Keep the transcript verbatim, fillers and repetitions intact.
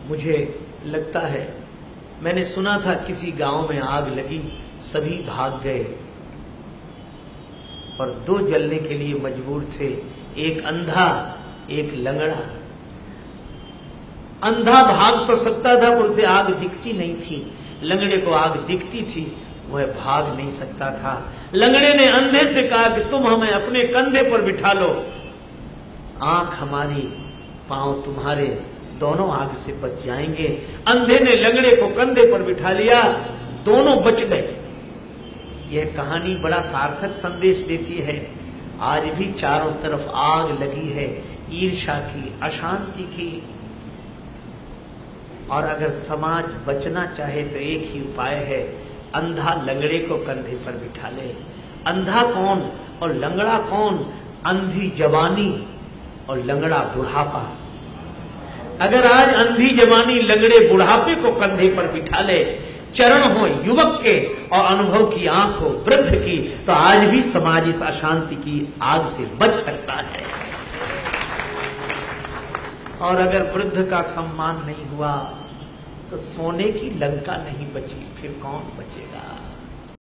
मुझे लगता है मैंने सुना था किसी गांव में आग लगी, सभी भाग गए और दो जलने के लिए मजबूर थे, एक अंधा एक लंगड़ा। अंधा भाग तो सकता था पर उसे आग दिखती नहीं थी, लंगड़े को आग दिखती थी, वह भाग नहीं सकता था। लंगड़े ने अंधे से कहा कि तुम हमें अपने कंधे पर बिठा लो, आंख हमारी पांव तुम्हारे, दोनों आग से बच जाएंगे। अंधे ने लंगड़े को कंधे पर बिठा लिया, दोनों बच गए। यह कहानी बड़ा सार्थक संदेश देती है। आज भी चारों तरफ आग लगी है, ईर्ष्या की, अशांति की। और अगर समाज बचना चाहे तो एक ही उपाय है, अंधा लंगड़े को कंधे पर बिठा ले। अंधा कौन और लंगड़ा कौन? अंधी जवानी और लंगड़ा बुढ़ापा। अगर आज अंधी जवानी लंगड़े बुढ़ापे को कंधे पर बिठा ले, चरण हो युवक के और अनुभव की आंख हो वृद्ध की, तो आज भी समाज इस अशांति की आग से बच सकता है। और अगर वृद्ध का सम्मान नहीं हुआ तो सोने की लंका नहीं बची, फिर कौन बचेगा?